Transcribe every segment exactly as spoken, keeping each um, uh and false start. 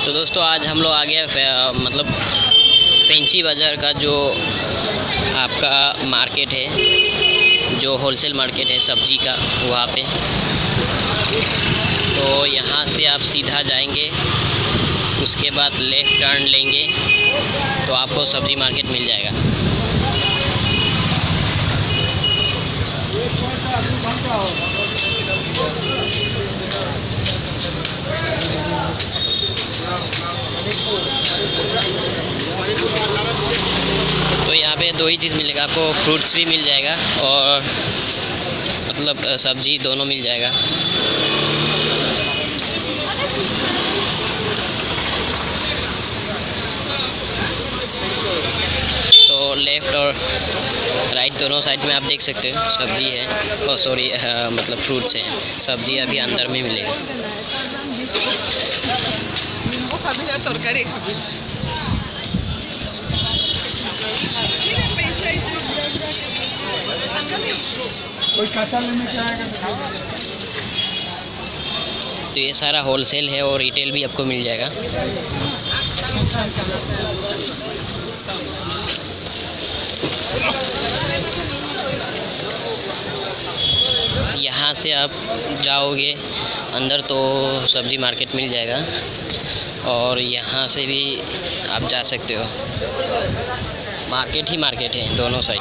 तो दोस्तों आज हम लोग आ गए मतलब पेंची बाज़ार का जो आपका मार्केट है, जो होलसेल मार्केट है सब्जी का, वहाँ पे। तो यहाँ से आप सीधा जाएंगे, उसके बाद लेफ़्ट टर्न लेंगे तो आपको सब्जी मार्केट मिल जाएगा। तो यहाँ पे दो ही चीज़ मिलेगा आपको, फ्रूट्स भी मिल जाएगा और मतलब सब्जी दोनों मिल जाएगा। तो लेफ़्ट और राइट दोनों साइड में आप देख सकते हो सब्जी है, और सॉरी मतलब फ्रूट्स हैं। सब्जी अभी अंदर में मिलेगा। तो ये सारा होलसेल है और रिटेल भी आपको मिल जाएगा। यहाँ से आप जाओगे अंदर तो सब्जी मार्केट मिल जाएगा, और यहाँ से भी आप जा सकते हो। मार्केट ही मार्केट है दोनों साइड।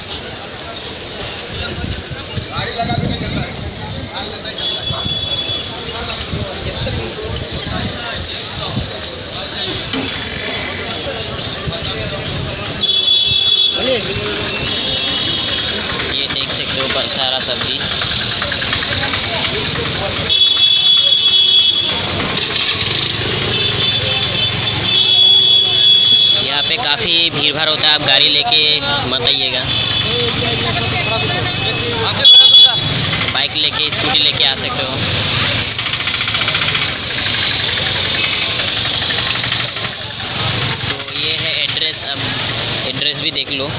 ये देख सकते हो सारा सब्जी। यहाँ पे काफ़ी भीड़ भाड़ होता है, आप गाड़ी लेके मत आइएगा। बाइक लेके, स्कूटी लेके आ सकते हो। तो ये है एड्रेस, अब एड्रेस भी देख लो।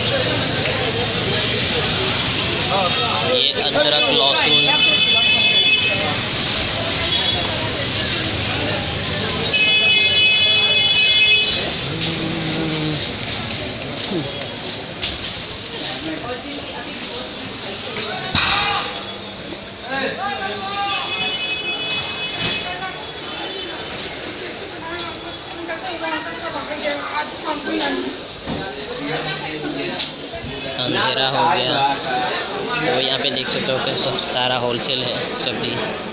ये अदरक, लहसुन, अंधेरा हो गया। तो यहाँ पे देख सकते हो कि सब सारा होलसेल है सब्जी।